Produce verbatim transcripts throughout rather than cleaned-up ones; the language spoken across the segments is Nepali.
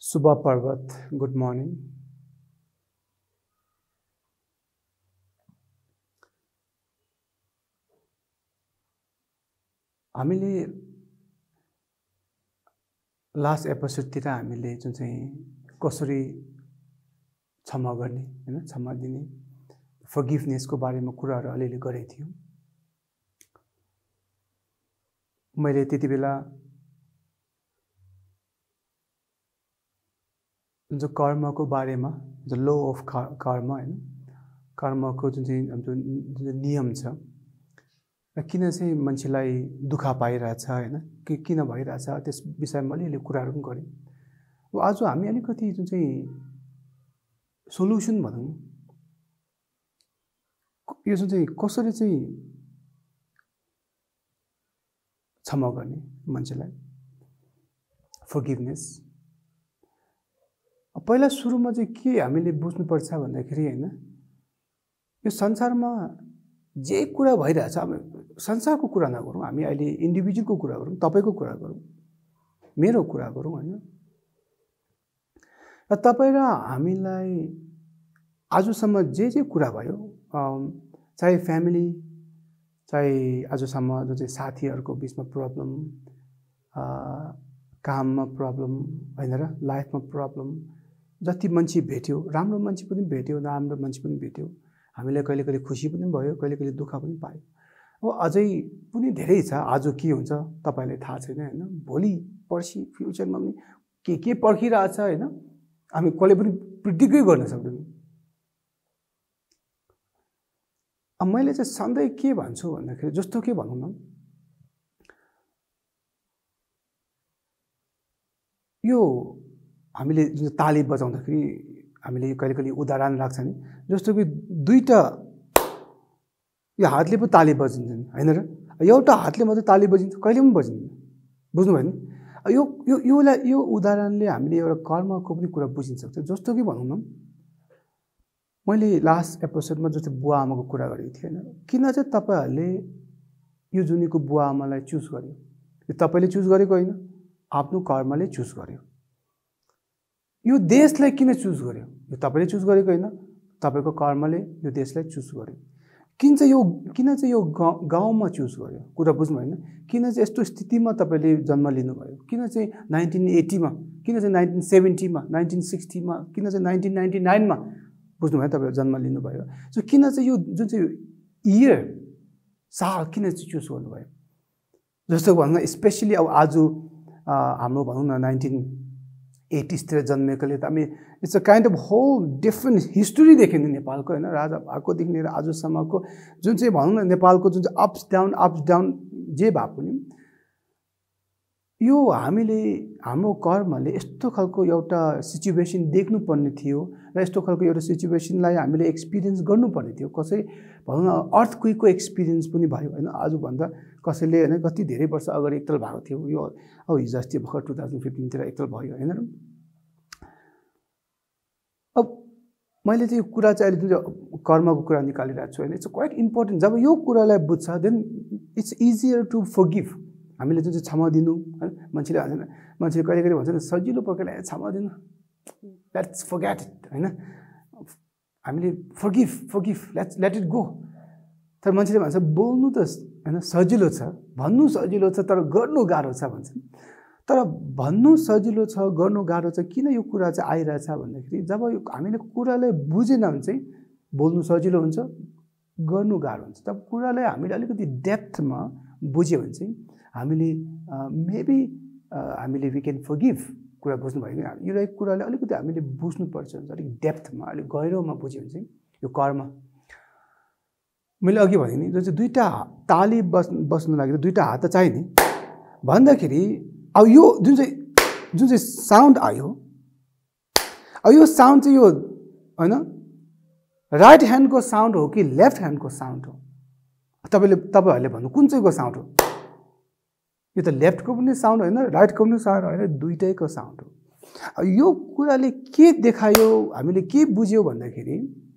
Subha Parvat, good morning. हामीले लास्ट एपिसोडतिर हामीले जुन चाहिँ कसरी क्षमा गर्ने हैन क्षमा दिने फर्गिभनेसको बारेमा कुराहरू अलिअलि गरेको थियौं। मैले त्यति बेला जो कर्मको बारेमा जो लो अफ कर्म हैन कर्मको जुन चाहिँ जुन नियम छ र किन चाहिँ मान्छेलाई दुःख पाइरहेछ हैन कि किन भइरहेछ त्यस विषयमा अलिअलि कुराहरू पनि गरे। अब आज हामी अलिकति जुन चाहिँ सोलुसन भनौं यो जुन चाहिँ कसरी चाहिँ क्षमा गर्ने मान्छेलाई फर्गिभनेस पहिला सुरुमा चाहिँ के हामीले बुझ्नु पर्छ भन्दाखेरि हैन यो संसारमा जे कुरा भइरहेछ अब संसारको कुरा नगरौँ हामी अहिले इन्डिभिजुअलको कुरा गरौँ तपाईको कुरा गरौँ मेरो कुरा गरौँ हैन र तपाई र हामीलाई आजसम्म जे जे कुरा भयो चाहे फ्यामिली चाहे आजसम्म जो चाहिँ साथीहरुको बीचमा प्रब्लम काममा प्रब्लम हैन र लाइफमा प्रब्लम जति मान्छे भेट्यो राम्रो मान्छे पनि भेट्यो नराम्रो मान्छे पनि भेट्यो हामीले कहिले कहिले खुसी पनि भयो कहिले कहिले दुःख पनि पायो। अब अझै पनि धेरै छ आज के हुन्छ तपाईलाई थाहा छैन हैन भोलि पर्सि फ्युचरमा पनि के के पर्खिरहेछ हैन हामी कहिले पनि प्रिडिक्टै गर्न सक्दैनौं। अब मैले चाहिँ सधैँ के भन्छु भन्दाखेरि जस्तो के भनौं न यो हामीले जुन ताली बजाउँदाखेरि हामीले कहिले कहिले उदाहरण राख्छ नि जस्तो कि दुईटा यो हातले पो ताली बजिन्छन् हैन र एउटा हातले मात्र ताली बजिन्छ कहिले पनि बजिन्छ बुझ्नु भयो नि यो यो योलाई यो उदाहरणले हामीले एउटा कर्मको पनि कुरा बुझिन सक्छ। जस्तो कि भनौं न मैले लास्ट एपिसोडमा जस्तो बुवा आमाको कुरा गरेको थिएँ हैन किन चाहिँ तपाईहरुले यो जुनीको बुवा आमालाई चुज गर्यो यो तपाईले चुज गरेको हैन आफ्नो कर्मले चुज गर्यो। यो देशलाई किन चुज गर्यो यो तपाईले चुज गरेको हैन तपाईको कर्मले यो देशलाई चुज गर्यो। किन चाहिँ यो किन चाहिँ यो गाउँमा चुज गर्यो कुरा बुझ्नु हैन किन चाहिँ यस्तो स्थितिमा तपाईले जन्म लिनु भयो किन चाहिँ नाइन्टीन एटी मा किन चाहिँ नाइन्टीन सेभेन्टी मा नाइन्टीन सिक्सटी मा किन चाहिँ नाइन्टीन नाइन्टी नाइन मा बुझ्नु भयो तपाईले जन्म लिनु भयो। सो किन चाहिँ यो जुन चाहिँ इयर साल किन चाहिँ चुज गर्नु भयो जस्तो भन्नु स्पेशली अब आज हाम्रो भनौं न नाइन्टीन एटीज तिर जन्मेकोले त हामी it's a kind of whole different history देखिन्छ नेपालको हैन राजा भागकोदेखि लिएर आजसम्मको जुन चाहिँ भनौं न नेपालको जुन चाहिँ अप्स डाउन अप्स डाउन जे भए पनि यो हामीले हाम्रो कर्मले यस्तो खालको एउटा सिचुएसन देख्नु पर्ने थियो र यस्तो खालको एउटा सिचुएसनलाई हामीले एक्सपिरियन्स गर्नु पर्ने थियो। कसै भनौं न अर्थक्वेकको एक्सपिरियन्स पनि भयो हैन आज भन्दा कसैले हैन कति धेरै वर्ष अगाडि एकतल भएको थियो यो अब हिजो अस्ति भर्खर टु थाउजन्ड फिफ्टिन तिर एकतल भयो हैन र अब मैले चाहिँ यो कुरा चाहिँ अहिले जुन कर्मको कुरा निकालिरहेको छु हैन इट्स क्वाइट इम्पोर्टेन्ट जब यो कुरालाई बुझ्छ then it's easier to forgive हामीले जुन चाहिँ क्षमा दिनु हैन मान्छेले भन्छ मान्छेले कहिले कहिले भन्छ सजिलो प्रकारले क्षमा दिनु लेट्स फर्गेट इट हैन हामीले forgive forgive let's let it go तर मान्छेले भन्छ बोल्नु त हैन सजिलो छ भन्नु सजिलो छ तर गर्नु गाह्रो छ भन्छन्। तर भन्नु सजिलो छ गर्नु गाह्रो छ किन यो कुरा चाहिँ आइरहेछ भन्दाखेरि जब यो हामीले कुरालाई बुझेन भने चाहिँ बोल्नु सजिलो हुन्छ गर्नु गाह्रो हुन्छ। तब कुरालाई हामीले अलिकति डेप्थमा बुझ्यो भने चाहिँ हामीले मेबी हामीले वी क्यान फर्गिभ कुरा बुझ्नु भयो कि यो कुराले अलिकति हामीले बुझ्नु पर्छ अलिक डेप्थमा अलिक गहिरोमा बुझ्यो भने चाहिँ यो कर्म मैले अघि भने नि जो चाहिँ दुईटा ताली बस बस्नु लागि दुईटा हात त चाहिने भन्दाखेरि अब यो जुन चाहिँ जुन चाहिँ साउन्ड आयो अब यो साउन्ड चाहिँ यो हैन राइट ह्यान्डको साउन्ड हो कि लेफ्ट ह्यान्डको साउन्ड हो तपाईले तपाईहरुले भन्नु कुन चाहिँको साउन्ड हो यो त लेफ्टको पनि साउन्ड हैन राइटको पनि साउन्ड हैन दुईटैको साउन्ड हो। अब यो कुराले के देखायो हामीले के बुझ्यौ भन्दाखेरि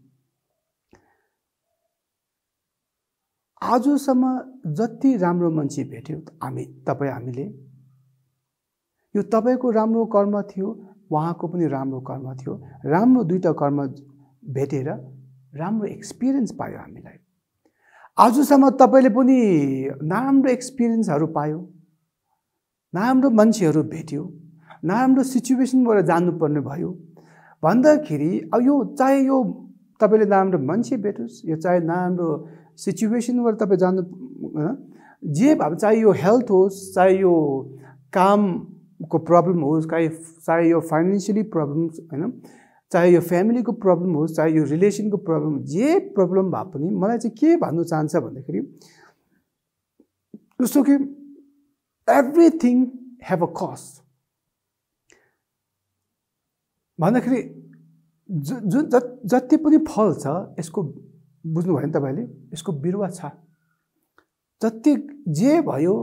आजसम्म जति राम्रो मान्छे भेट्यो हामी तपाई हामीले यो तपाईको राम्रो कर्म थियो उहाँको पनि राम्रो कर्म थियो, राम्रो दुईटा कर्म भेटेर राम्रो एक्सपिरियन्स पायो हामीलाई। आजसम्म तपाईँले पनि नराम्रो एक्सपिरियन्सहरू पायो, नराम्रो मान्छेहरू भेट्यो, नराम्रो सिचुएसनबाट जानुपर्ने भयो भन्दाखेरि अब यो चाहे यो तपाईँले नराम्रो मान्छे भेटोस् या चाहे नराम्रो सिचुएसनबाट तपाईँ जानु जे भए चाहे यो हेल्थ होस्, चाहे यो कामको प्रब्लम होस्, चाहे चाहे यो फाइनेन्सियली प्रब्लम्स होइन, चाहे यो फ्यामिलीको प्रब्लम होस्, चाहे यो रिलेसनको प्रब्लम, जे प्रब्लम भए पनि मलाई चाहिँ के भन्नु चाहन्छ भन्दाखेरि जस्तो कि एभ्रिथिङ हेभ अ कस्ट भन्दाखेरि जुन जति पनि फल छ यसको बुझ्नुभयो नि तपाईँले, यसको बिरुवा छ, जति जे भयो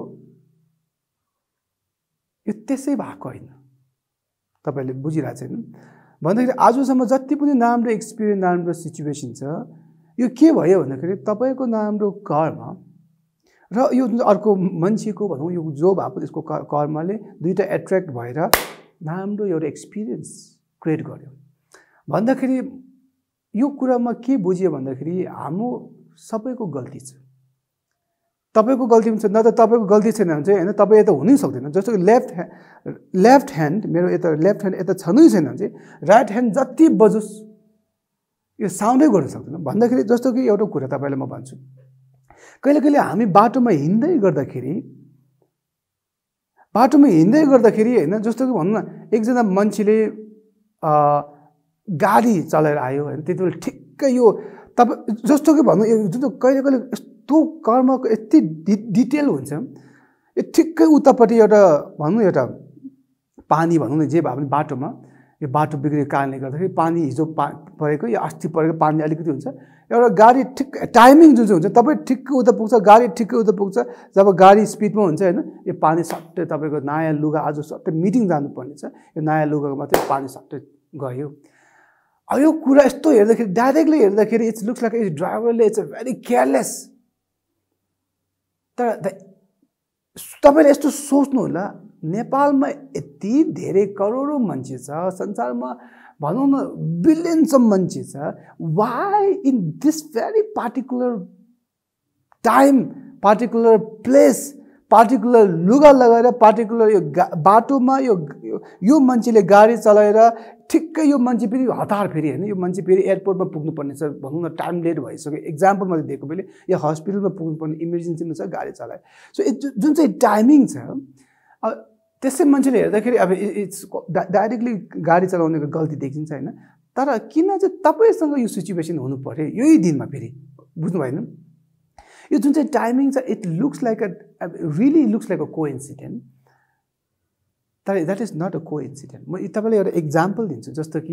यो त्यसै भएको होइन। तपाईँले बुझिरहेको छैन भन्दाखेरि आजसम्म जति पनि नराम्रो एक्सपिरियन्स, नराम्रो सिचुएसन छ, यो के भयो भन्दाखेरि तपाईँको नराम्रो कर्म र यो अर्को मान्छेको भनौँ यो जो भए पनि यसको कर्मले दुईवटा एट्र्याक्ट भएर नराम्रो एउटा एक्सपिरियन्स क्रिएट गर्यो भन्दाखेरि यो कुरामा के बुझ्यो भन्दाखेरि हाम्रो सबैको गल्ती छ। तपाईँको गल्ती पनि छ, न त तपाईँको गल्ती छैन भने चाहिँ होइन तपाईँ यता हुनै सक्दैन। जस्तो कि लेफ्ट ह्यान्ड लेफ्ट ह्यान्ड मेरो यता लेफ्ट ह्यान्ड यता छनै छैन भने चाहिँ राइट ह्यान्ड जति बजोस् यो साउन्डै गर्न सक्दैन भन्दाखेरि जस्तो कि एउटा कुरा तपाईँलाई म भन्छु, कहिले कहिले हामी बाटोमा हिँड्दै गर्दाखेरि बाटोमा हिँड्दै गर्दाखेरि होइन, जस्तो कि भनौँ न एकजना मान्छेले गाडी चलाएर आयो होइन, त्यति बेला ठिक्कै यो तपाईँ जस्तो कि भनौँ जुन कहिले कहिले यस्तो कर्मको यति डि डिटेल हुन्छ, यो ठिक्कै उतापट्टि एउटा भनौँ एउटा पानी भनौँ न जे भए पनि बाटोमा यो बाटो बिग्रेको कारणले गर्दाखेरि पानी हिजो पा परेको या अस्ति परेको पानी अलिकति हुन्छ, एउटा गाडी ठिक टाइमिङ जुन चाहिँ हुन्छ तपाईँ ठिक्कै उता पुग्छ, गाडी ठिक्कै उता पुग्छ, जब गाडी स्पिडमा हुन्छ होइन यो पानी सट्टै तपाईँको नयाँ लुगा आज सट्टै मिटिङ जानुपर्ने छ, यो नयाँ लुगाको मात्रै पानी सट्टै गयो। अब यो कुरा यस्तो हेर्दाखेरि डाइरेक्टली हेर्दाखेरि इट्स लुक्स लाइक इट्स ड्राइभरले इट्स अ भेरी केयरलेस। तर तपाईँले यस्तो सोच्नु होला, नेपालमा यति धेरै करोडौँ मान्छे छ, संसारमा भनौँ न बिलियन्स अफ मान्छे छ, why in this very particular time, particular place, particular लुगा लगाएर पार्टिकुलर यो बाटोमा यो यो मान्छेले गाडी चलाएर ठिक्कै यो मान्छे फेरि हतार फेरि होइन, यो मान्छे फेरि एयरपोर्टमा पुग्नुपर्ने छ भनौँ न, टाइम लेट भइसक्यो, इक्जाम्पल मैले दिएको मैले या हस्पिटलमा पुग्नुपर्ने इमर्जेन्सीमा छ गाडी चलायो। सो जुन चाहिँ टाइमिङ छ अब त्यसै मान्छेले हेर्दाखेरि अब इट्स डाइरेक्टली गाडी चलाउनेको गल्ती देखिन्छ होइन, तर किन चाहिँ तपाईँसँग यो सिचुएसन हुनु पऱ्यो यही दिनमा फेरि बुझ्नु भएन। यो जुन चाहिँ टाइमिङ छ it looks like a really looks like a coincident, तर that is not a coincident. म तपाईँलाई एउटा इक्जाम्पल दिन्छु, जस्तो कि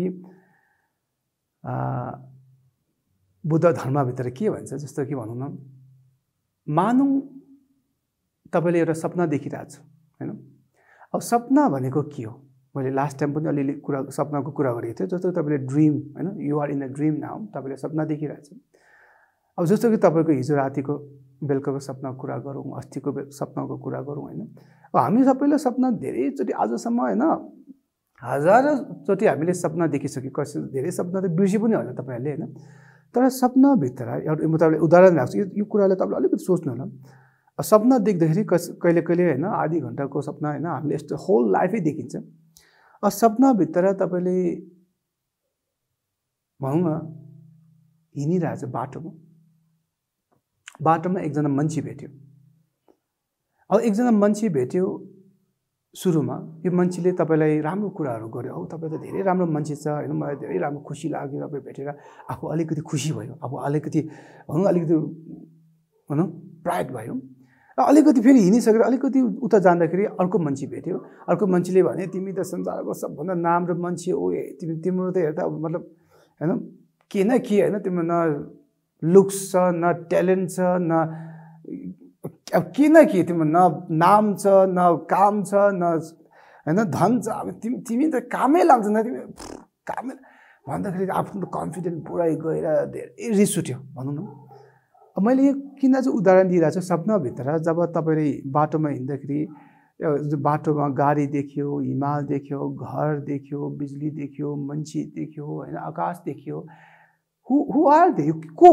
बुद्ध धर्मभित्र के भन्छ, जस्तो कि भनौँ न मानौँ तपाईँले एउटा सपना देखिरहेको छु होइन, अब सपना भनेको के हो, मैले लास्ट टाइम पनि अलिअलि कुरा सपनाको कुरा गरेको थिएँ, जस्तो कि तपाईँले ड्रिम होइन, you are in a dream now, तपाईँले सपना देखिरहेको छ। अब जस्तो कि तपाईँको हिजो रातिको बेलुकाको सपनाको कुरा गरौँ, अस्तिको सपनाको कुरा गरौँ होइन, अब हामी सबैले सपना धेरैचोटि आजसम्म होइन हजारौँचोटि हामीले सपना देखिसक्यो, कसै धेरै सपना त बिर्सी पनि होला तपाईँहरूले होइन, तर सपनाभित्र एउटा म तपाईँलाई उदाहरण राख्छु, यो यो कुरालाई तपाईँले अलिकति सोच्नु होला। सपना देख्दाखेरि कस कहिले कहिले होइन आधी घन्टाको सपना होइन हामीले यस्तो होल लाइफै देखिन्छ। अब सपनाभित्र तपाईँले भनौँ न हिँडिरहेछ बाटोमा, बाटोमा एकजना मान्छे भेट्यो। अब एकजना मान्छे भेट्यो, सुरुमा यो मान्छेले तपाईँलाई राम्रो कुराहरू गर्यो, औ तपाईँ त धेरै राम्रो मान्छे छ होइन, मलाई धेरै राम्रो खुसी लाग्यो तपाईँ भेटेर, आफू अलिकति खुसी भयो, अब अलिकति भनौँ अलिकति भनौँ प्राइड भयो। अलिकति फेरि हिँडिसकेर अलिकति उता जाँदाखेरि अर्को मान्छे भेट्यो, अर्को मान्छेले भने तिमी त संसारको सबभन्दा राम्रो मान्छे हो, तिमी तिम्रो त हेर्दा मतलब होइन के न के होइन, तिम्रो न लुक्स छ, न ट्यालेन्ट छ, न अब के न के, तिम्रो न नाम छ, न काम छ, न होइन धन छ, अब तिमी तिमी त कामै लाग्दैन, तिमी कामै भन्दाखेरि आफ्नो कन्फिडेन्ट पुरै गएर धेरै रिस उठ्यो भनौँ न। मैले यो किन चाहिँ उदाहरण दिइरहेको छु, सपनाभित्र जब तपाईँले बाटोमा हिँड्दाखेरि बाटोमा गाडी देख्यो, हिमाल देख्यो, घर देख्यो, बिजुली देख्यो, मान्छे देख्यो, होइन, आकाश देख्यो। Who who are they? को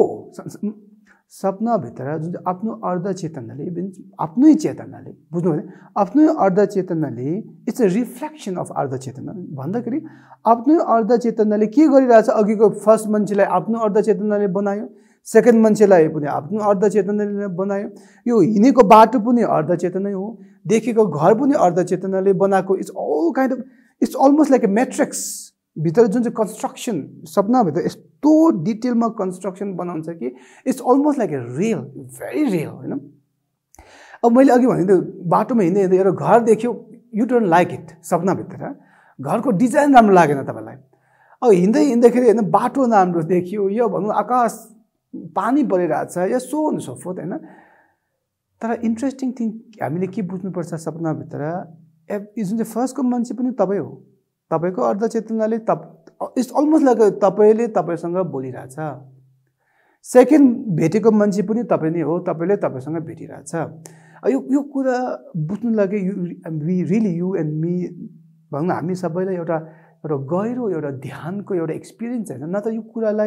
सपनाभित्र जुन चाहिँ आफ्नो अर्ध चेतनाले, आफ्नै चेतनाले, बुझ्नु भने आफ्नै अर्ध चेतनाले इट्स अ रिफ्लेक्सन अफ अर्ध चेतना भन्दाखेरि आफ्नै अर्ध चेतनाले के गरिरहेछ? अघिको फर्स्ट मान्छेलाई आफ्नो अर्ध चेतनाले बनायो, सेकेन्ड मान्छेलाई पनि आफ्नो अर्ध चेतनाले बनायो, यो हिँडेको बाटो पनि अर्ध चेतनै हो, देखेको घर पनि अर्ध चेतनाले बनाएको। It's all kind of it's almost like a matrix भित्र जुन चाहिँ कन्स्ट्रक्सन, सपनाभित्र यस्तो डिटेलमा कन्स्ट्रक्सन बनाउँछ कि it's almost like a real, very real, होइन। अब मैले अघि भने बाटोमा हिँड्दै हिँड्दै एउटा घर देख्यो, यु डोन्ट लाइक इट, सपनाभित्र घरको डिजाइन राम्रो लागेन तपाईँलाई। अब हिँड्दै हिँड्दाखेरि होइन बाटो राम्रो देखियो, यो भनौँ आकाश पानी परिरहेछ, या सो अन सो फोर्थ, होइन। तर इन्ट्रेस्टिङ थिङ हामीले के बुझ्नुपर्छ सपनाभित्र, जुन चाहिँ फर्स्टको मान्छे पनि तपाईँ हो, तपाईँको अर्ध चेतनाले तप इट्स अलमोस्ट लाइक तपाईँले तपाईँसँग बोलिरहेछ। सेकेन्ड भेटेको मान्छे पनि तपाईँ नै हो, तपाईँले तपाईँसँग भेटिरहेछ। यो यो कुरा बुझ्नु लागि you we really you and me भनौँ न, हामी सबैलाई एउटा एउटा गहिरो एउटा ध्यानको एउटा एक्सपिरियन्स होइन, न त यो कुरालाई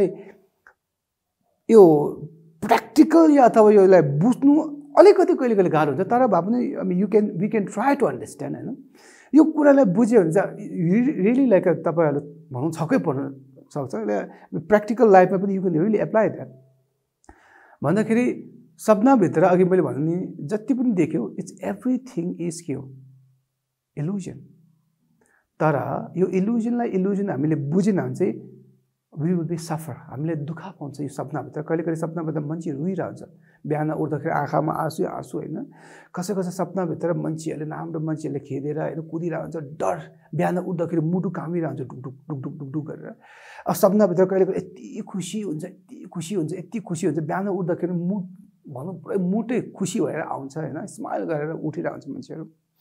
यो प्र्याक्टिकल या अथवा यसलाई बुझ्नु अलिकति कहिले कहिले गाह्रो हुन्छ, तर भए पनि you can we can try to understand, होइन। यो कुरालाई बुझ्यो भने चाहिँ रियली लाइक तपाईँहरू भनौँ छक्कै पर्न सक्छ। प्र्याक्टिकल लाइफमा पनि you can really apply that. भन्दाखेरि सपनाभित्र अघि मैले भने नि जति पनि देख्यो इट्स एभ्रिथिङ इज के हो? इल्युजन। तर यो इल्युजनलाई इल्युजन हामीले बुझेन भने चाहिँ वी विल बी सफर, हामीले दुःख पाउँछ यो सपनाभित्र। कहिले कहिले सपनाभित्र मान्छे रुइरहन्छ, बिहान उठ्दाखेरि आँखामा आँसु आँसु, होइन। कसै कसै सपनाभित्र मान्छेहरूले नराम्रो मान्छेहरूले खेदेर होइन कुदिरहन्छ, डर, बिहान उठ्दाखेरि मुटु कामिरहन्छ ढुक ढुक ढुक ढुक ढुक ढुक गरेर। अब सपनाभित्र कहिले कहिले यति खुसी हुन्छ, यति खुसी हुन्छ, यति खुसी हुन्छ, बिहान उठ्दाखेरि मुट भनौँ पुरै मुटै खुसी भएर आउँछ, होइन, स्माइल गरेर उठिरहन्छ मान्छेहरू।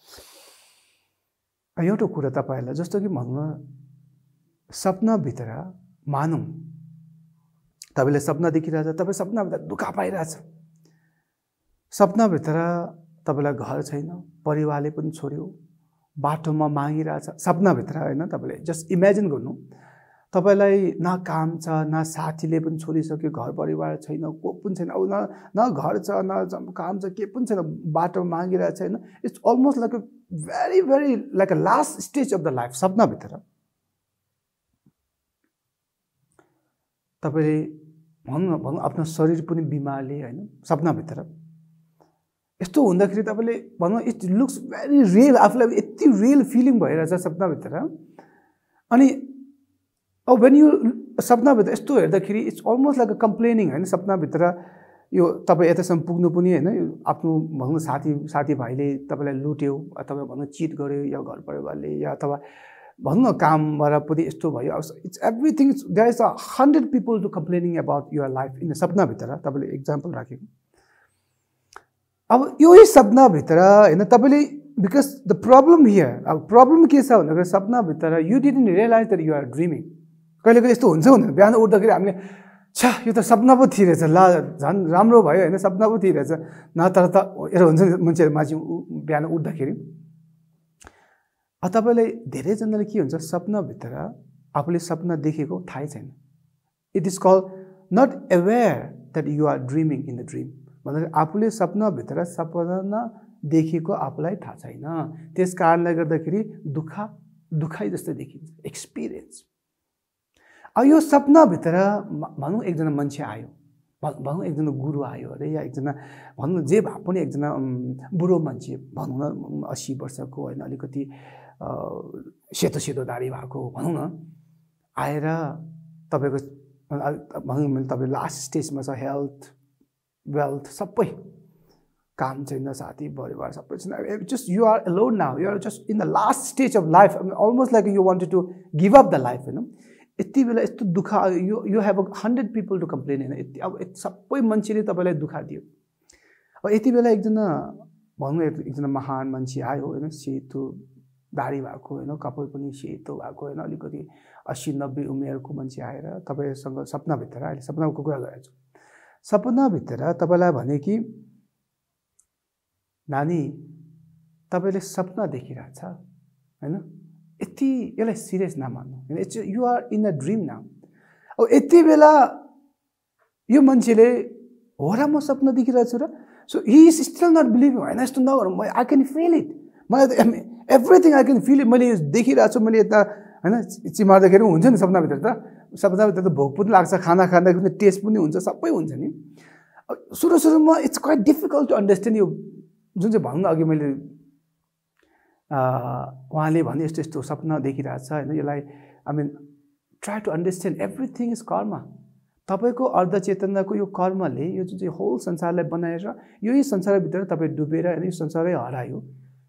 एउटा कुरा तपाईँहरूलाई जस्तो कि भनौँ न, सपनाभित्र मानौँ तपाईँले सपना देखिरहेछ, तपाईँ सपनाभित्र दुःख पाइरहेछ, सपनाभित्र तपाईँलाई घर छैन, परिवारले पनि छोड्यो, बाटोमा मागिरहेछ सपनाभित्र, होइन। तपाईँले जस्ट इमेजिन गर्नु, तपाईँलाई न काम छ, न साथीले पनि छोडिसक्यो, घर परिवार छैन, को पनि छैन, अब न न घर छ, न काम छ, के पनि छैन, बाटोमा मागिरहेछ, होइन। It's almost like a very very like a last stage of the life सपनाभित्र। तपाईँले भनौँ न भनौँ आफ्नो शरीर पनि बिमारले, होइन, सपनाभित्र यस्तो हुँदाखेरि तपाईँले भनौँ इट लुक्स भेरी रियल, आफूलाई यति रियल फिलिङ भइरहेछ सपनाभित्र। अनि अब वेन यु सपनाभित्र यस्तो हेर्दाखेरि it's almost like a complaining, होइन। सपनाभित्र यो तपाईँ यतासम्म पुग्नु पनि, होइन, आफ्नो भनौँ साथी साथीभाइले तपाईँलाई लुट्यो, अथवा भनौँ चिट गर्यो, या घर परिवारले, या अथवा भनौँ न कामबाट पनि यस्तो भयो। It's everything, there is a hundred people to complaining about your life in सपनाभित्र, तपाईँले इक्जाम्पल राखेको। अब यही सपनाभित्र, होइन, तपाईँले बिकज द प्रब्लम हियर, अब प्रब्लम के छ भन्दाखेरि सपनाभित्र you didn't realize that you are dreaming. कहिले कहिले यस्तो हुन्छ हुँदैन, बिहान उठ्दाखेरि हामीले छा यो त सपना पो थिइरहेछ, ला झन् राम्रो भयो, होइन, सपना पो थिइरहेछ न। तर त एउटा हुन्छ नि मान्छेहरू मान्छे बिहान उठ्दाखेरि। तपाईँलाई धेरैजनाले के हुन्छ, सपनाभित्र आफूले सपना देखेको थाहै छैन। It is called not aware that you are dreaming in the dream. भन्दाखेरि आफूले सपनाभित्र सपना देखेको आफूलाई थाहा छैन, त्यस कारणले गर्दाखेरि दुःख दुःखै जस्तै देखिन्छ, एक्सपिरियन्स। अब यो सपनाभित्र भनौँ एकजना मान्छे आयो, भनौँ एकजना गुरु आयो अरे, या एकजना भनौँ जे भए पनि एकजना बुढो मान्छे भनौँ न अस्सी वर्षको, होइन, अलिकति सेतो सेतो दाडी भएको भनौँ न, आएर तपाईँको भनौँ मैले तपाईँ लास्ट स्टेजमा छ, हेल्थ वेल्थ सबै, काम छैन, साथी परिवार सबै छैन, just you are alone now, you are just in the last stage of life, almost like you wanted to give up the life, होइन। यति बेला यस्तो दुःख, you you have a hundred people to complain, होइन। यति अब सबै मान्छेले तपाईँलाई दुःख दियो। अब यति बेला एकजना भनौँ एकजना महान मान्छे आयो, होइन, सेतो दाडी भएको, होइन, कपाल पनि सेतो भएको, होइन, अलिकति अस्सी नब्बे उमेरको मान्छे आएर तपाईँसँग सपनाभित्र, अहिले सपनाको कुरा गरेको छु, सपनाभित्र तपाईँलाई भने कि नानी तपाईले सपना देखिरहेछ हैन यति यसलाई सिरियस नमान्नु हैन it's you are in a dream now अब यति बेला यो मान्छेले हो र म सपना देखिरहेछु र so he is still not believing हैन यस्तो नगरौँ म आई क्यान फिल इट मलाई everything I can feel it मैले देखिरहेको छु मैले यता हैन चिमार्दाखेरि हुन्छ नि सपनाभित्र त सपनाभित्र त भोक पनि लाग्छ खाना खाँदाखेरि टेस्ट पनि हुन्छ सबै हुन्छ नि सुरु सुरुमा it's quite difficult to understand यो जुन चाहिँ भन्नु अघि मैले उहाँले भने यस्तो यस्तो सपना देखिरहेछ हैन यसलाई I mean try to understand everything is karma तपाईको अर्धचेतनाको यो कर्मले यो जुन चाहिँ होल संसारलाई बनाएर यही संसारभित्र तपाईँ डुबेर हैन यो संसारै हरायो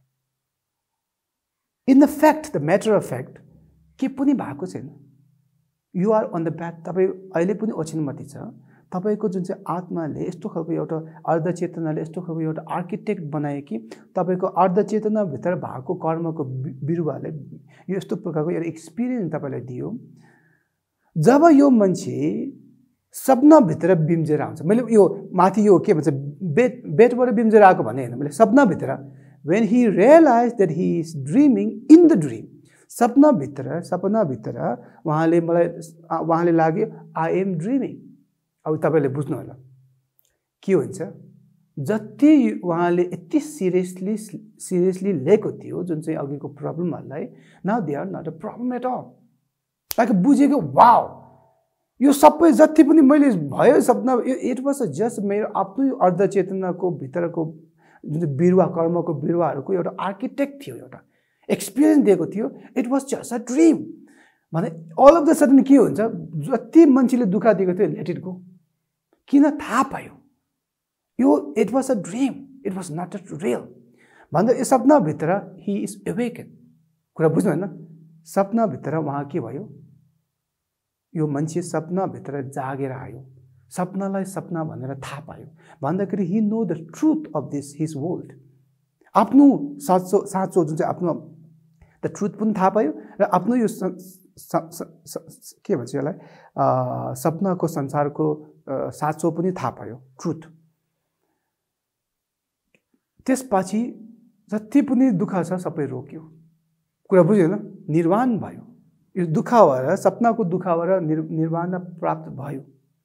in the fact the matter of fact के पनि भएको छैन you are on the back तपाईँ अहिले पनि ओछिनमती छ तपाईको जुन चाहिँ आत्माले यस्तो खालको एउटा अर्धचेतनाले यस्तो खालको एउटा आर्किटेक्ट बनाए कि तपाईको अर्धचेतनाभित्र भएको कर्मको बिरुवाले यो यस्तो प्रकारको एउटा एक्सपिरियन्स तपाईलाई दियो जब यो मान्छे सपनाभित्र बिम्जेर आउँछ मैले यो माथि यो के भन्छ बेट बेटबाट बिम्जेर आएको भने हैन मैले सपनाभित्र when he realized that he is dreaming in the dream सपनाभित्र सपनाभित्र उहाँले मलाई उहाँले लाग्यो आई एम ड्रिमिङ अब तपाईले बुझ्नु होला के हुन्छ जति उहाँले यति सिरियसली सिरियसली लिएको थियो जुन चाहिँ अघिको प्रब्लमहरुलाई now they are not a problem at all like बुझेको वाउ यो सबै जति पनि मैले भयो सपना इट वाज जस्ट मेरो आफ्नो अर्धचेतनाको भित्रको जुन चाहिँ बिरुवा कर्मको बिरुवाहरूको एउटा आर्किटेक्ट थियो एउटा एक्सपिरियन्स दिएको थियो it was just a dream भने अल अफ द सडन के हुन्छ जति मान्छेले दुःख दिएको थियो लेट इट गो किन थाहा पायो यो it was a dream it was not a real भन्दा यो सपनाभित्र ही इज अवेकन कुरा बुझ्नु होइन सपनाभित्र उहाँ के भयो यो मान्छे सपनाभित्र जागेर आयो सपनालाई सपना भनेर थाहा पायो भन्दाखेरि he know the truth of this his world आफ्नो साँचो साँचो जुन चाहिँ आफ्नो द ट्रुथ पनि थाहा पायो र आफ्नो यो के भन्छ यसलाई सपनाको संसारको साँचो पनि थाहा पायो ट्रुथ त्यसपछि जति पनि दुःख छ सबै रोक्यो कुरा बुझ्यो हैन निर्वाण भयो यो दुःख भएर सपनाको दुःख भएर निर्वाण प्राप्त भयो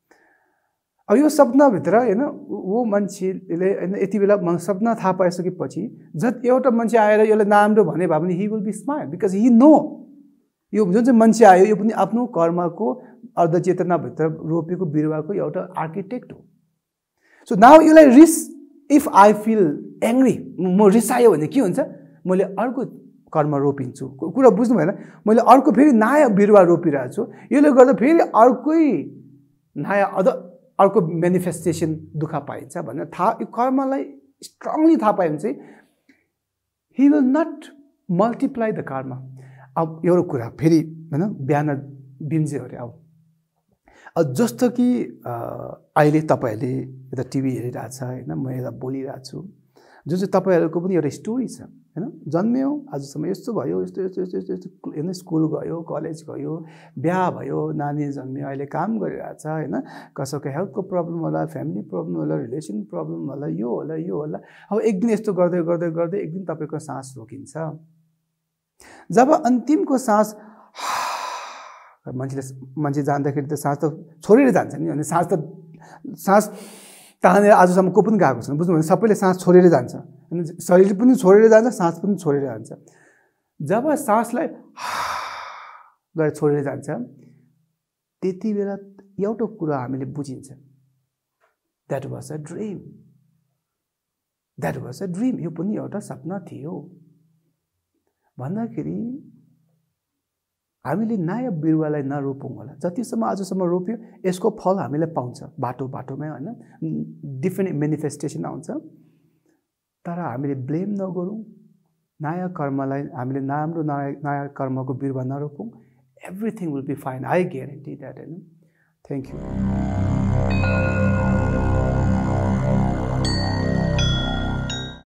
अब यो सपनाभित्र हैन वो मान्छेले हैन यति बेला सपना थाहा पाइसकेपछि जति एउटा मान्छे आएर यसले नराम्रो भने भए पनि he will be smile because he know यो जुन चाहिँ मान्छे आयो यो पनि आफ्नो कर्मको अर्धचेतनाभित्र रोपेको बिरुवाको एउटा आर्किटेक्ट हो सो नाउ यसलाई रिस इफ आई फिल एङ्ग्री म रिसायो भने के हुन्छ मैले अर्को कर्म रोपिन्छु कुरा बुझ्नु भएन मैले अर्को फेरि नयाँ बिरुवा रोपिरहेको छु यसले गर्दा फेरि अर्कै नयाँ अझ अर्को मेनिफेस्टेसन दुःख पाइन्छ भनेर थाहा यो कर्मलाई स्ट्रङली थाहा पायो भने चाहिँ he will not multiply the karma अब एउटा कुरा फेरि हैन बिहान बिम्ज्यो अरे अब अब जस्तो कि अहिले तपाईहरुले यता टिभी हेरिरहेछ हैन म यता बोलिरहेको छु जुन चाहिँ तपाईहरुको पनि एउटा स्टोरी छ हैन जन्म्यो आजसम्म यस्तो भयो यस्तो यस्तो यस्तो यस्तो हैन स्कुल गयो कलेज गयो बिहा भयो नानी जन्म्यो अहिले काम गरिरहेछ हैन कसैको हेल्थको प्रब्लम होला फ्यामिली प्रब्लम होला रिलेसन प्रब्लम होला यो होला यो होला अब एक दिन यस्तो गर्दै गर्दै गर्दै एक दिन तपाईको सास रोकिन्छ जब अन्तिमको सास मान्छेले मान्छे जाँदाखेरि त सास त छोडेर जान्छ नि अनि सास त सास तानेर आजसम्म को पनि गएको छैन बुझ्नु भने सबैले सास छोडेर जान्छ अनि शरीर पनि छोडेर जान्छ सास पनि छोडेर जान्छ जब सासलाई गरेर छोडेर जान्छ त्यति बेला एउटा कुरा हामीले बुझिन्छ that was a dream that was a dream यो पनि एउटा सपना थियो भन्दाखेरि हामीले नयाँ बिरुवालाई नरोपौँ होला जतिसम्म आजसम्म रोप्यो यसको फल हामीले पाउँछ बाटो बाटोमै हैन डिफरेन्ट मेनिफेस्टेसन आउँछ तर हामीले ब्लेम नगरौँ नयाँ कर्मलाई हामीले नराम्रो नयाँ कर्मको बिरुवा नरोपौँ everything will be fine I guarantee that हैन थ्यांक यू